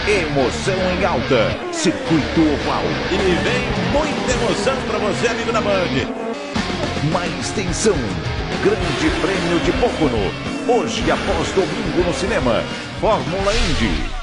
Emoção em alta, circuito oval. E vem muita emoção para você, amigo da Band. Mais tensão, Grande Prêmio de Pocono. Hoje, após domingo no cinema, Fórmula Indy.